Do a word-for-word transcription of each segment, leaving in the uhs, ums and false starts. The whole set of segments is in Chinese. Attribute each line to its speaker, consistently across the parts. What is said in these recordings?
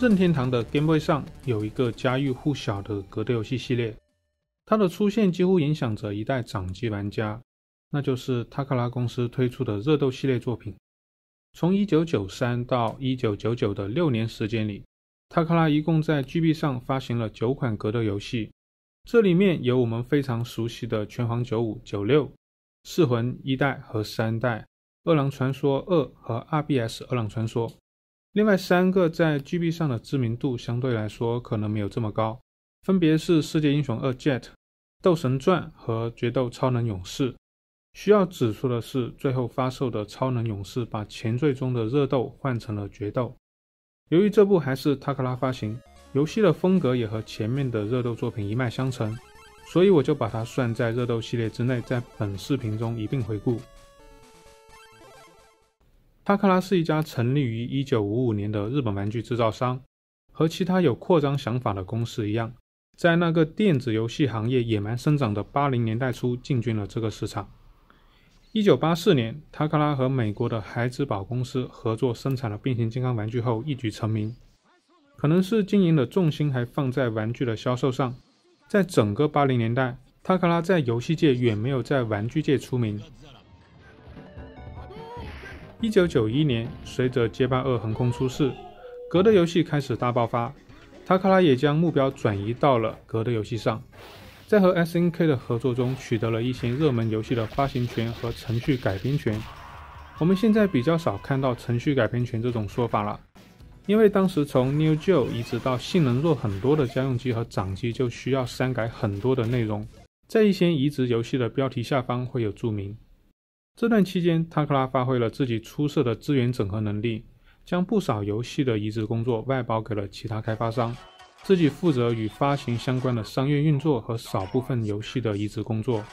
Speaker 1: 任天堂的 Game Boy 上有一个家喻户晓的格斗游戏系列，它的出现几乎影响着一代掌机玩家，那就是塔克拉公司推出的热斗系列作品。从一九九三到一九九九的六年时间里，塔克拉一共在 G B 上发行了九款格斗游戏，这里面有我们非常熟悉的拳皇九五、九六、噬魂一代和三代、饿狼传说二和 R B S 饿狼传说。另外三个在 G B 上的知名度相对来说可能没有这么高，分别是世界英雄二 Jet、斗神传和决斗超能勇士。需要指出的是，最后发售的超能勇士把前缀中的热斗换成了决斗。由于这部还是塔克拉发行，游戏的风格也和前面的热斗作品一脉相承，所以我就把它算在热斗系列之内，在本视频中一并回顾。塔克拉是一家成立于一九五五年的日本玩具制造商，和其他有扩张想法的公司一样，在那个电子游戏行业野蛮生长的八零年代初进军了这个市场。一九八四年，塔克拉和美国的孩之宝公司合作生产了变形金刚玩具后一举成名。可能是经营的重心还放在玩具的销售上，在整个八零年代，塔克拉在游戏界远没有在玩具界出名。一九九一年，随着街霸二横空出世，格斗游戏开始大爆发，塔克拉也将目标转移到了格斗游戏上。在和 S N K 的合作中，取得了一些热门游戏的发行权和程序改编权。我们现在比较少看到程序改编权这种说法了，因为当时从 Neo Geo 移植到性能弱很多的家用机和掌机就需要删改很多的内容，在一些移植游戏的标题下方会有注明。这段期间，塔克拉发挥了自己出色的资源整合能力，将不少游戏的移植工作外包给了其他开发商，自己负责与发行相关的商业运作和少部分游戏的移植工作。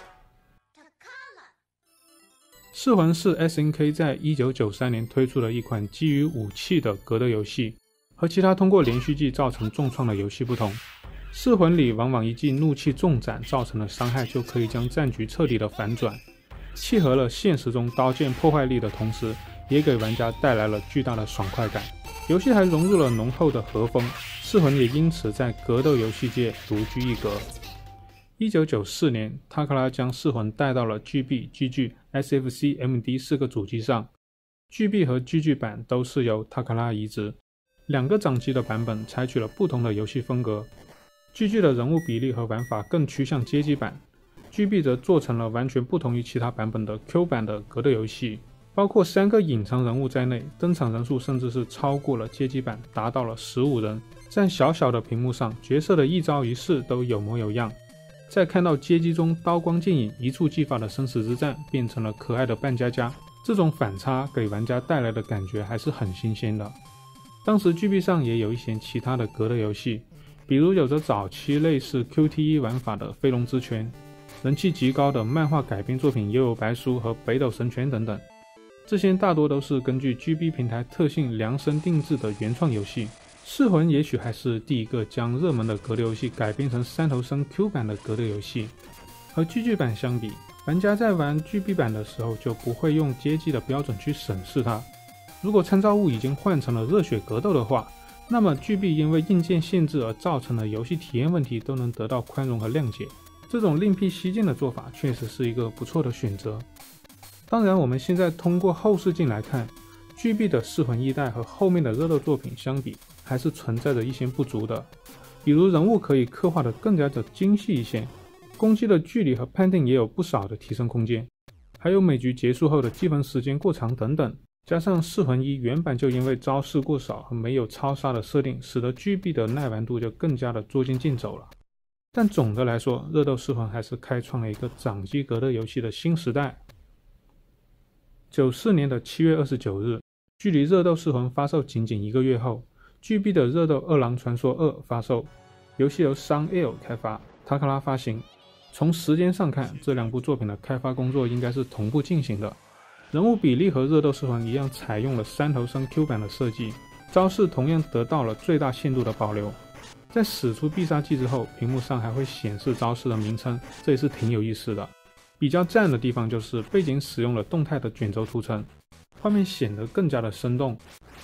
Speaker 1: 噬魂是 S N K 在一九九三年推出的一款基于武器的格斗游戏，和其他通过连续技造成重创的游戏不同，噬魂里往往一记怒气重斩造成的伤害就可以将战局彻底的反转，契合了现实中刀剑破坏力的同时，也给玩家带来了巨大的爽快感。游戏还融入了浓厚的和风，噬魂也因此在格斗游戏界独具一格。一九九四年，塔克拉将噬魂带到了 G B、G G、S F C、M D 四个主机上。G B 和 G G 版都是由塔克拉移植，两个掌机的版本采取了不同的游戏风格。G G 的人物比例和玩法更趋向街机版， G B 则做成了完全不同于其他版本的 Q 版的格斗游戏，包括三个隐藏人物在内，登场人数甚至是超过了街机版，达到了十五人。在小小的屏幕上，角色的一招一式都有模有样。再看到街机中刀光剑影、一触即发的生死之战变成了可爱的扮家家，这种反差给玩家带来的感觉还是很新鲜的。当时 G B 上也有一些其他的格斗游戏，比如有着早期类似 Q T E 玩法的飞龙之拳，人气极高的漫画改编作品《幽游白书》和《北斗神拳》等等。这些大多都是根据 G B 平台特性量身定制的原创游戏。噬魂也许还是第一个将热门的格斗游戏改编成三头身 Q 版的格斗游戏。和 G G 版相比，玩家在玩 G B 版的时候就不会用街机的标准去审视它。如果参照物已经换成了热血格斗的话，那么 G B 因为硬件限制而造成的游戏体验问题都能得到宽容和谅解。这种另辟蹊径的做法确实是一个不错的选择。当然，我们现在通过后视镜来看， G B 的噬魂一代和后面的热斗作品相比，还是存在着一些不足的，比如人物可以刻画的更加的精细一些，攻击的距离和判定也有不少的提升空间，还有每局结束后的积分时间过长等等。加上噬魂一原版就因为招式过少和没有超杀的设定，使得 G B 的耐玩度就更加的捉襟见肘了。但总的来说，热斗噬魂还是开创了一个掌机格斗游戏的新时代。九四年的七月二十九日，距离热斗噬魂发售仅仅一个月后， G B 的热斗饿狼传说二发售，游戏由 Sun-El 开发，塔克拉发行。从时间上看，这两部作品的开发工作应该是同步进行的。人物比例和热斗噬魂一样，采用了三头身 Q 版的设计，招式同样得到了最大限度的保留。在使出必杀技之后，屏幕上还会显示招式的名称，这也是挺有意思的。比较赞的地方就是背景使用了动态的卷轴图层，画面显得更加的生动。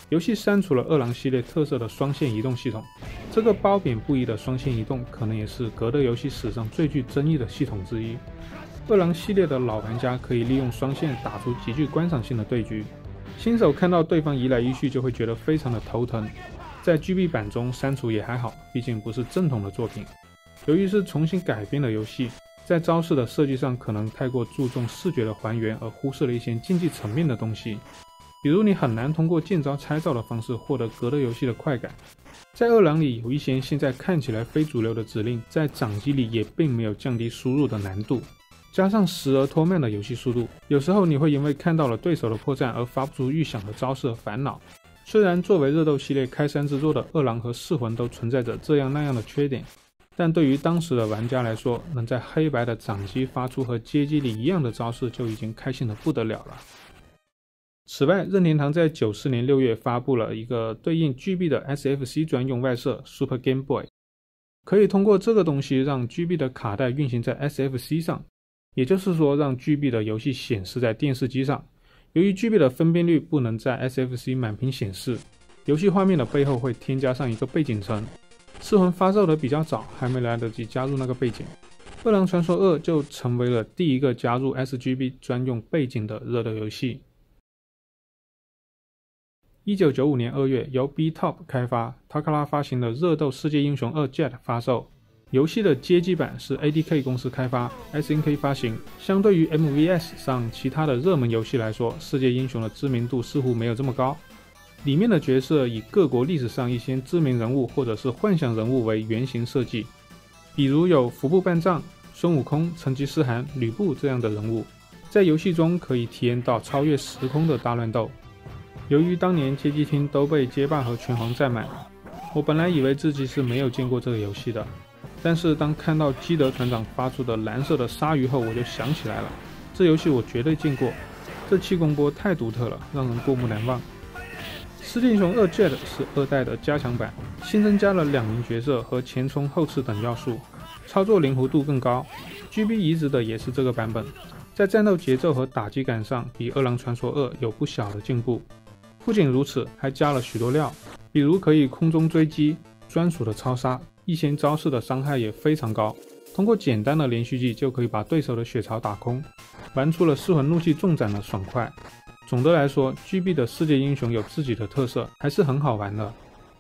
Speaker 1: 游戏删除了饿狼系列特色的双线移动系统，这个褒贬不一的双线移动可能也是格斗游戏史上最具争议的系统之一。饿狼系列的老玩家可以利用双线打出极具观赏性的对局，新手看到对方移来移去就会觉得非常的头疼。在 G B 版中删除也还好，毕竟不是正统的作品。由于是重新改编的游戏，在招式的设计上可能太过注重视觉的还原，而忽视了一些竞技层面的东西。比如你很难通过见招拆招的方式获得格斗游戏的快感。在饿狼里有一些现在看起来非主流的指令，在掌机里也并没有降低输入的难度。加上时而拖慢的游戏速度，有时候你会因为看到了对手的破绽而发不出预想的招式而烦恼。虽然作为热斗系列开山之作的饿狼和噬魂都存在着这样那样的缺点，但对于当时的玩家来说，能在黑白的掌机发出和街机里一样的招式就已经开心的不得了了。此外，任天堂在九四年六月发布了一个对应 G B 的 S F C 专用外设 Super Game Boy， 可以通过这个东西让 G B 的卡带运行在 S F C 上，也就是说让 G B 的游戏显示在电视机上。由于 G B 的分辨率不能在 S F C 满屏显示，游戏画面的背后会添加上一个背景层。噬魂发售的比较早，还没来得及加入那个背景。饿狼传说二就成为了第一个加入 S G B 专用背景的热斗游戏。一九九五年二月，由 B-Top 开发、Takara 发行的《热斗世界英雄二 Jet》发售。游戏的街机版是 A D K 公司开发 ，S N K 发行。相对于 M V S 上其他的热门游戏来说，世界英雄的知名度似乎没有这么高。里面的角色以各国历史上一些知名人物或者是幻想人物为原型设计，比如有服部半藏、孙悟空、成吉思汗、吕布这样的人物。在游戏中可以体验到超越时空的大乱斗。由于当年街机厅都被街霸和拳皇占满，我本来以为自己是没有见过这个游戏的。但是当看到基德团长发出的蓝色的鲨鱼后，我就想起来了，这游戏我绝对见过，这气功波太独特了，让人过目难忘。世界英雄二 Jet 是二代的加强版，新增加了两名角色和前冲后刺等要素，操作灵活度更高。G B 移植的也是这个版本，在战斗节奏和打击感上比饿狼传说二有不小的进步。不仅如此，还加了许多料，比如可以空中追击、专属的超杀，一些招式的伤害也非常高，通过简单的连续技就可以把对手的血槽打空，玩出了噬魂怒气重斩的爽快。总的来说 ，G B 的世界英雄有自己的特色，还是很好玩的。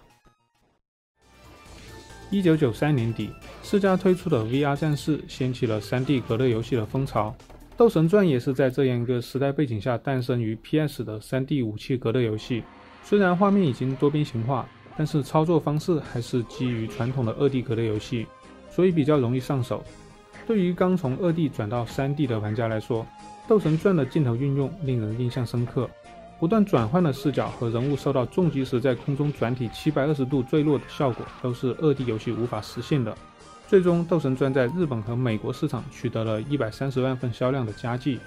Speaker 1: 一九九三年底，世嘉推出的 V R 战士掀起了 三 D 格斗游戏的风潮。斗神传也是在这样一个时代背景下诞生于 P S 的 三 D 武器格斗游戏。虽然画面已经多边形化，但是操作方式还是基于传统的 二 D 格斗游戏，所以比较容易上手。对于刚从 二 D 转到 三 D 的玩家来说，斗神传的镜头运用令人印象深刻，不断转换的视角和人物受到重击时在空中转体七百二十度坠落的效果都是 二 D 游戏无法实现的。最终斗神传在日本和美国市场取得了一百三十万份销量的佳绩。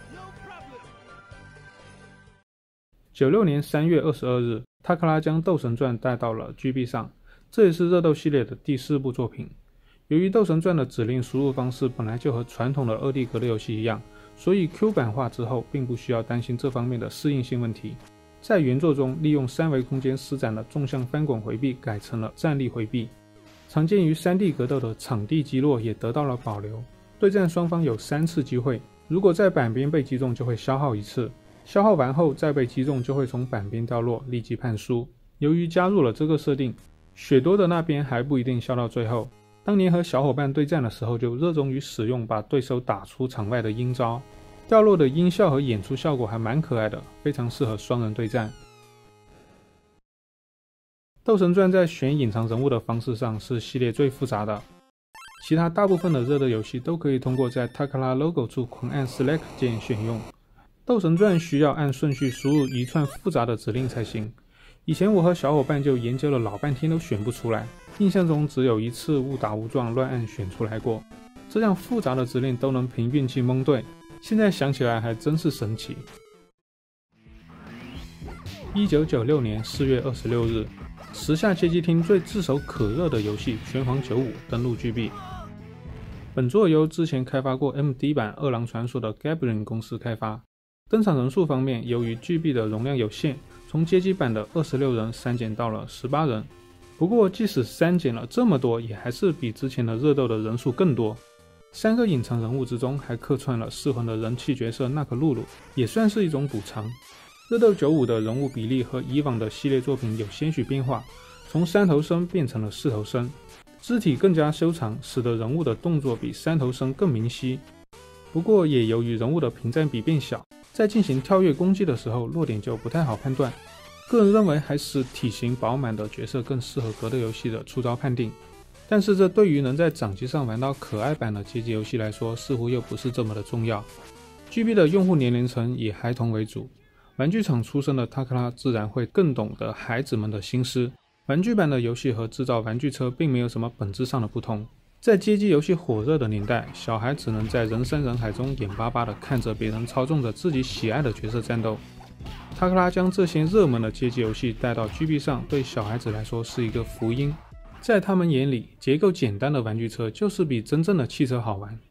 Speaker 1: 九六年三月二十二日，塔克拉将斗神传带到了 G B 上，这也是热斗系列的第四部作品。由于斗神传的指令输入方式本来就和传统的 二 D 格斗游戏一样，所以 Q 版化之后并不需要担心这方面的适应性问题。在原作中，利用三维空间施展的纵向翻滚回避改成了站立回避。常见于 三 D 格斗的场地击落也得到了保留，对战双方有三次机会，如果在板边被击中就会消耗一次，消耗完后再被击中就会从板边掉落，立即判输。由于加入了这个设定，血多的那边还不一定笑到最后。当年和小伙伴对战的时候就热衷于使用把对手打出场外的阴招，掉落的音效和演出效果还蛮可爱的，非常适合双人对战。斗神传在选隐藏人物的方式上是系列最复杂的，其他大部分的热斗游戏都可以通过在 Takara logo 处狂按 Select 键选用，斗神传需要按顺序输入一串复杂的指令才行。以前我和小伙伴就研究了老半天都选不出来，印象中只有一次误打误撞乱按选出来过，这样复杂的指令都能凭运气蒙对，现在想起来还真是神奇。一九九六年四月二十六日，时下街机厅最炙手可热的游戏《拳皇九五》登陆 G B。 本作由之前开发过 M D 版《饿狼传说》的 Gabriel 公司开发。登场人数方面，由于 G B 的容量有限， 从街机版的二十六人删减到了十八人。不过即使删减了这么多，也还是比之前的热斗的人数更多。三个隐藏人物之中还客串了噬魂的人气角色纳克露露，也算是一种补偿。热斗九五的人物比例和以往的系列作品有些许变化，从三头身变成了四头身，肢体更加修长，使得人物的动作比三头身更明晰。不过也由于人物的屏占比变小，在进行跳跃攻击的时候落点就不太好判断。个人认为还是体型饱满的角色更适合格斗游戏的出招判定，但是这对于能在掌机上玩到可爱版的街机游戏来说似乎又不是这么的重要。 G B 的用户年龄层以孩童为主，玩具厂出身的 Takara 自然会更懂得孩子们的心思。玩具版的游戏和制造玩具车并没有什么本质上的不同。在街机游戏火热的年代，小孩只能在人山人海中眼巴巴地看着别人操纵着自己喜爱的角色战斗。Takara 将这些热门的街机游戏带到 G B 上，对小孩子来说是一个福音。在他们眼里，结构简单的玩具车就是比真正的汽车好玩。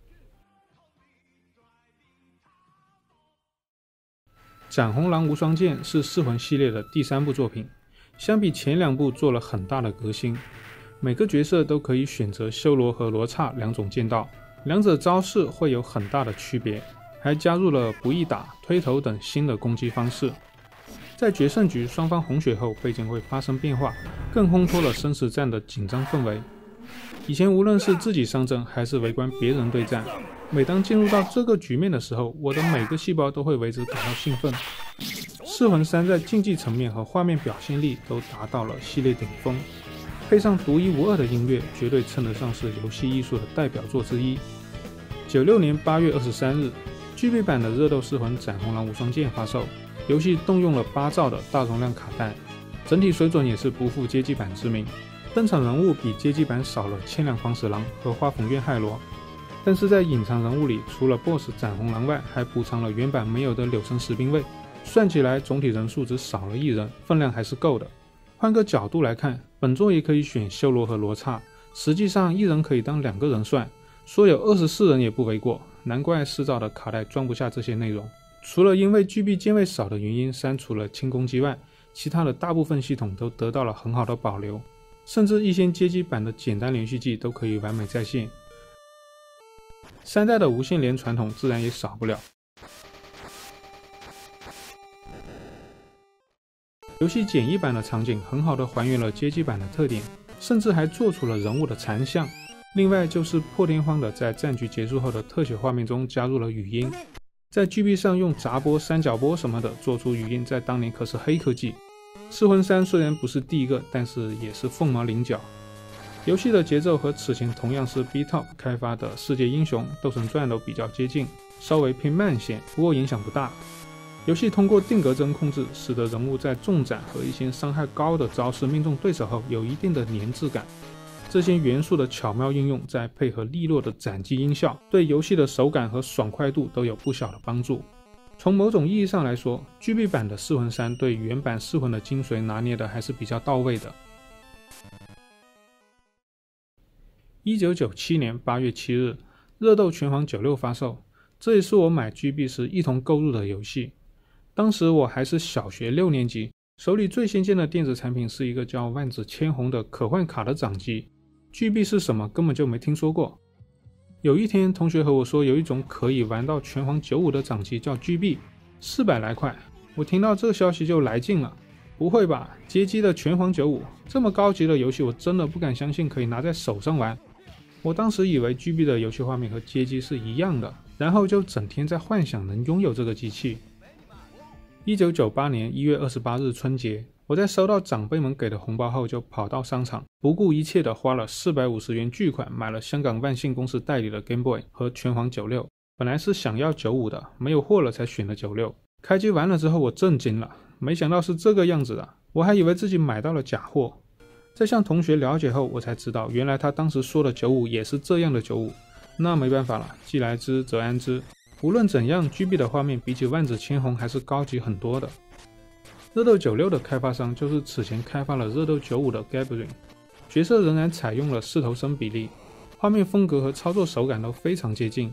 Speaker 1: 斩红狼无双剑是噬魂系列的第三部作品，相比前两部做了很大的革新。每个角色都可以选择修罗和罗刹两种剑道，两者招式会有很大的区别，还加入了不易打、推头等新的攻击方式。在决胜局双方红血后，背景会发生变化，更烘托了生死战的紧张氛围。以前无论是自己上阵还是围观别人对战，每当进入到这个局面的时候，我的每个细胞都会为之感到兴奋。噬魂三在竞技层面和画面表现力都达到了系列顶峰，配上独一无二的音乐，绝对称得上是游戏艺术的代表作之一。九六年八月二十三日 ，G B 版的《热斗噬魂斩红狼无双剑》发售。游戏动用了八兆的大容量卡带，整体水准也是不负街机版之名。登场人物比街机版少了千两黄史郎和花讽院海罗，但是在隐藏人物里，除了 B O S S 斩红狼外，还补偿了原版没有的柳生十兵卫。算起来，总体人数只少了一人，分量还是够的。换个角度来看，本作也可以选修罗和罗刹，实际上一人可以当两个人算，说有二十四人也不为过。难怪四兆的卡带装不下这些内容。除了因为 G B 键位少的原因删除了轻攻击外，其他的大部分系统都得到了很好的保留，甚至一些街机版的简单连续技都可以完美再现。三代的无限连传统自然也少不了。游戏简易版的场景很好的还原了街机版的特点，甚至还做出了人物的残像。另外就是破天荒的在战局结束后的特写画面中加入了语音。在 G B 上用杂波、三角波什么的做出语音，在当年可是黑科技。噬魂三虽然不是第一个，但是也是凤毛麟角。游戏的节奏和此前同样是 B Top 开发的世界英雄、斗神传都比较接近，稍微偏慢些，不过影响不大。游戏通过定格帧控制，使得人物在重斩和一些伤害高的招式命中对手后有一定的粘滞感。这些元素的巧妙应用，再配合利落的斩击音效，对游戏的手感和爽快度都有不小的帮助。从某种意义上来说 ，G B 版的噬魂三对原版噬魂的精髓拿捏的还是比较到位的。一九九七年八月七日，《热斗拳皇九六》发售，这也是我买 G B 时一同购入的游戏。当时我还是小学六年级，手里最先进的电子产品是一个叫万紫千红的可换卡的掌机。G B 是什么根本就没听说过。有一天同学和我说有一种可以玩到拳皇九五的掌机叫 G B， 四百来块。我听到这个消息就来劲了，不会吧，街机的拳皇九五这么高级的游戏，我真的不敢相信可以拿在手上玩。我当时以为 G B 的游戏画面和街机是一样的，然后就整天在幻想能拥有这个机器。一九九八年一月二十八日春节，我在收到长辈们给的红包后，就跑到商场，不顾一切的花了四百五十元巨款买了香港万信公司代理的 Game Boy 和拳皇九六。本来是想要九五的，没有货了才选了九六。开机完了之后我震惊了，没想到是这个样子的，我还以为自己买到了假货。在向同学了解后，我才知道原来他当时说的九五也是这样的九五。那没办法了，既来之则安之。无论怎样 G B 的画面比起万紫千红还是高级很多的。热斗九六的开发商就是此前开发了热斗九五的 Gabriel， 角色仍然采用了四头身比例，画面风格和操作手感都非常接近。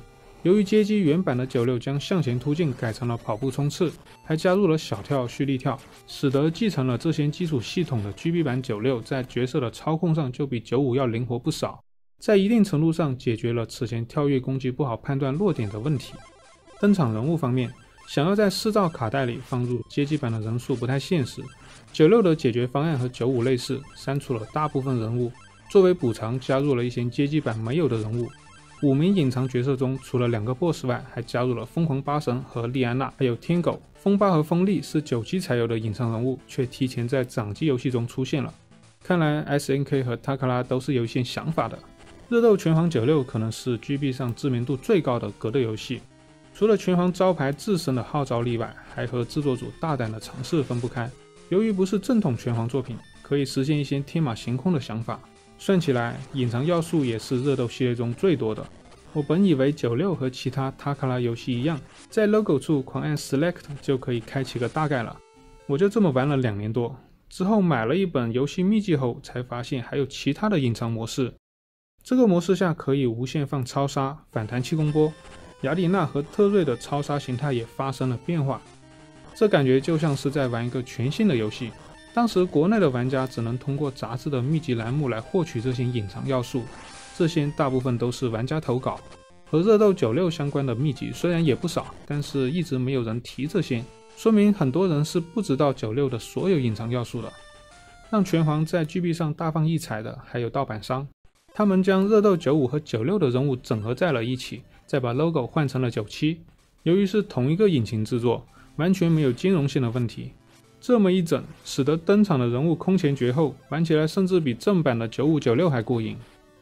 Speaker 1: 由于街机原版的九六将向前突进改成了跑步冲刺，还加入了小跳、蓄力跳，使得继承了这些基础系统的 G B 版九六在角色的操控上就比九五要灵活不少，在一定程度上解决了此前跳跃攻击不好判断落点的问题。登场人物方面，想要在四兆卡带里放入街机版的人数不太现实，九六的解决方案和九五类似，删除了大部分人物，作为补偿加入了一些街机版没有的人物。五名隐藏角色中，除了两个 boss 外，还加入了疯狂八神和莉安娜，还有天狗。风八和风力是九七才有的隐藏人物，却提前在掌机游戏中出现了。看来 S N K 和 Takara 都是有一些想法的。热斗拳皇九六可能是 G B 上知名度最高的格斗游戏，除了拳皇招牌自身的号召力外，还和制作组大胆的尝试分不开。由于不是正统拳皇作品，可以实现一些天马行空的想法。算起来，隐藏要素也是热斗系列中最多的。我本以为九六和其他 Takara 游戏一样，在 logo 处狂按 Select 就可以开启个大概了。我就这么玩了两年多，之后买了一本游戏秘籍后，才发现还有其他的隐藏模式。这个模式下可以无限放超杀、反弹气功波，雅典娜和特瑞的超杀形态也发生了变化。这感觉就像是在玩一个全新的游戏。当时国内的玩家只能通过杂志的秘籍栏目来获取这些隐藏要素，这些大部分都是玩家投稿。和热斗九六相关的秘籍虽然也不少，但是一直没有人提这些，说明很多人是不知道九六的所有隐藏要素的。让拳皇在 G B 上大放异彩的还有盗版商，他们将热斗九五和九六的人物整合在了一起，再把 logo 换成了九七。由于是同一个引擎制作，完全没有兼容性的问题。这么一整，使得登场的人物空前绝后，玩起来甚至比正版的九五、九六还过瘾。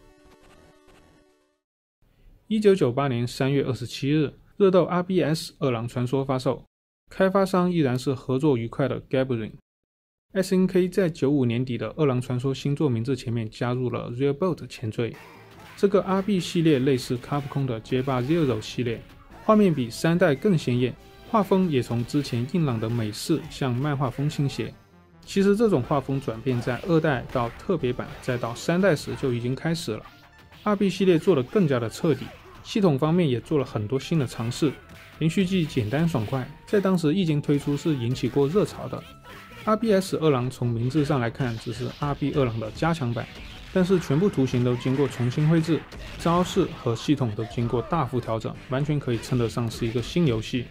Speaker 1: 一九九八年三月二十七日，热斗 R B S 二郎传说发售，开发商依然是合作愉快的 Gathering。S N K 在九五年底的二郎传说新作名字前面加入了 Realbolt 前缀。这个 R B 系列类似 Capcom 的街霸 Zero 系列，画面比三代更鲜艳，画风也从之前硬朗的美式向漫画风倾斜。其实这种画风转变在二代到特别版再到三代时就已经开始了。R B 系列做得更加的彻底，系统方面也做了很多新的尝试，连续剧简单爽快，在当时一经推出是引起过热潮的。R B S 二郎从名字上来看只是 R B 二郎的加强版，但是全部图形都经过重新绘制，招式和系统都经过大幅调整，完全可以称得上是一个新游戏。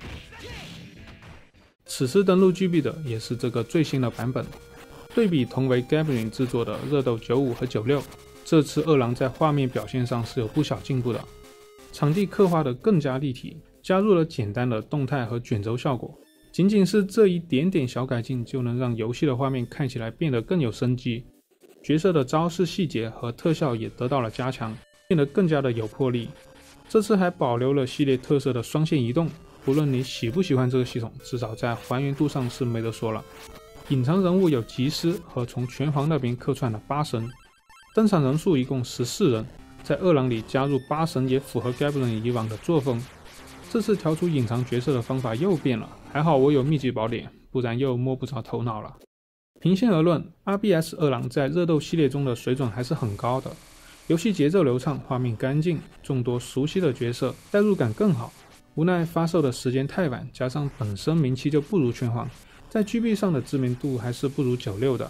Speaker 1: 此次登陆 G B 的也是这个最新的版本。对比同为 Gathering 制作的热斗九五和九六，这次二郎在画面表现上是有不小进步的。场地刻画得更加立体，加入了简单的动态和卷轴效果。仅仅是这一点点小改进，就能让游戏的画面看起来变得更有生机。角色的招式细节和特效也得到了加强，变得更加的有魄力。这次还保留了系列特色的双线移动，不论你喜不喜欢这个系统，至少在还原度上是没得说了。隐藏人物有吉斯和从拳皇那边客串的八神，登场人数一共十四人，在二郎里加入八神也符合 Gathering 以往的作风。这次调出隐藏角色的方法又变了，还好我有秘籍宝典，不然又摸不着头脑了。平心而论 R B S 二郎在热斗系列中的水准还是很高的，游戏节奏流畅，画面干净，众多熟悉的角色，代入感更好。无奈发售的时间太晚，加上本身名气就不如拳皇，在 G B 上的知名度还是不如九六的。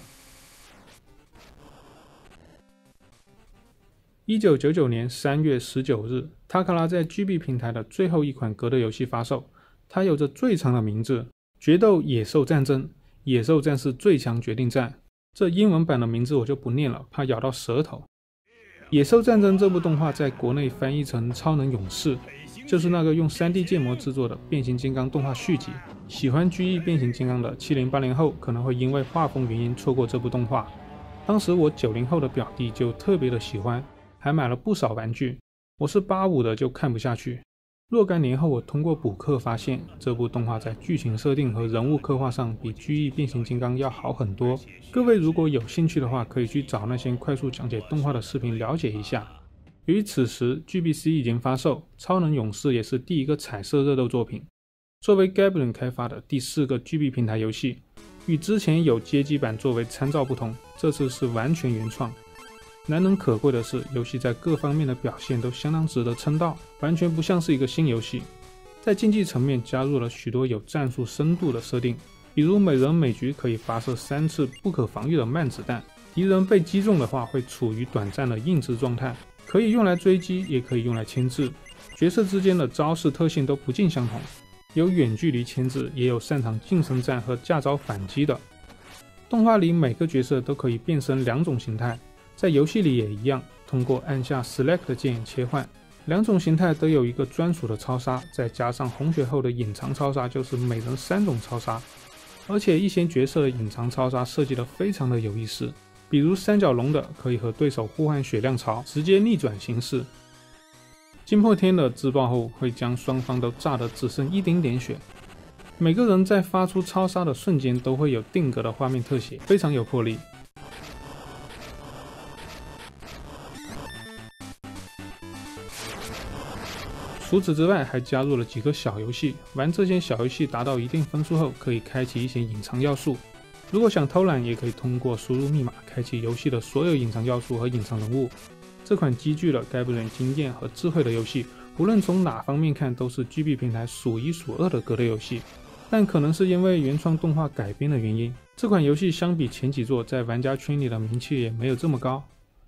Speaker 1: 一九九九年三月十九日，塔卡拉在 G B 平台的最后一款格斗游戏发售，它有着最长的名字——决斗野兽战争，野兽战士最强决定战。这英文版的名字我就不念了，怕咬到舌头。野兽战争这部动画在国内翻译成超能勇士，就是那个用 三 D 建模制作的变形金刚动画续集。喜欢 G E 变形金刚的七零八零后可能会因为画风原因错过这部动画，当时我九零后的表弟就特别的喜欢，还买了不少玩具。我是八五的就看不下去。若干年后我通过补课发现，这部动画在剧情设定和人物刻画上比 G E 变形金刚要好很多。各位如果有兴趣的话，可以去找那些快速讲解动画的视频了解一下。由于此时 G B C 已经发售，超能勇士也是第一个彩色热斗作品。作为 Gathering 开发的第四个 G B 平台游戏，与之前有街机版作为参照不同，这次是完全原创。 难能可贵的是，游戏在各方面的表现都相当值得称道，完全不像是一个新游戏。在竞技层面加入了许多有战术深度的设定，比如每人每局可以发射三次不可防御的慢子弹，敌人被击中的话会处于短暂的硬直状态，可以用来追击，也可以用来牵制。角色之间的招式特性都不尽相同，有远距离牵制，也有擅长近身战和架招反击的。动画里每个角色都可以变身两种形态，在游戏里也一样，通过按下 Select 键切换。两种形态都有一个专属的超杀，再加上红血后的隐藏超杀，就是每人三种超杀。而且一些角色的隐藏超杀设计得非常的有意思，比如三角龙的可以和对手互换血量槽，直接逆转形势。惊破天的自爆后会将双方都炸得只剩一丁点血。每个人在发出超杀的瞬间都会有定格的画面特写，非常有魄力。除此之外，还加入了几个小游戏，玩这些小游戏达到一定分数后，可以开启一些隐藏要素。如果想偷懒，也可以通过输入密码开启游戏的所有隐藏要素和隐藏人物。这款积聚了该部人经验和智慧的游戏，无论从哪方面看都是 G B 平台数一数二的格斗游戏。但可能是因为原创动画改编的原因，这款游戏相比前几作在玩家圈里的名气也没有这么高。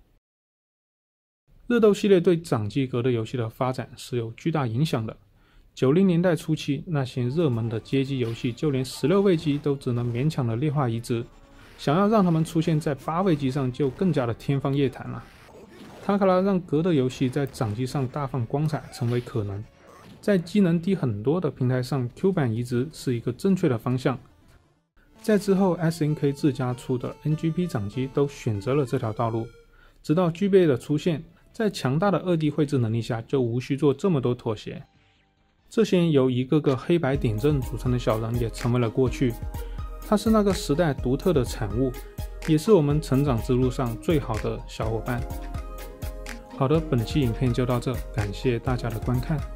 Speaker 1: 热斗系列对掌机格斗游戏的发展是有巨大影响的。九零年代初期，那些热门的街机游戏就连十六位机都只能勉强的劣化移植，想要让他们出现在八位机上就更加的天方夜谭了。塔卡拉让格斗游戏在掌机上大放光彩成为可能，在机能低很多的平台上 Q 版移植是一个正确的方向。在之后 S N K 自家出的 N G P 掌机都选择了这条道路，直到 G B A 的出现，在强大的 二 D 绘制能力下就无需做这么多妥协。这些由一个个黑白点阵组成的小人也成为了过去，它是那个时代独特的产物，也是我们成长之路上最好的小伙伴。好的，本期影片就到这，感谢大家的观看。